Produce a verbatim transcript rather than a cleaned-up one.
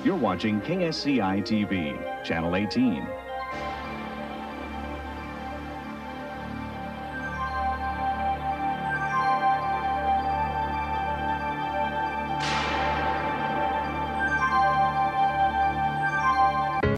You're watching K S C I T V, Channel eighteen.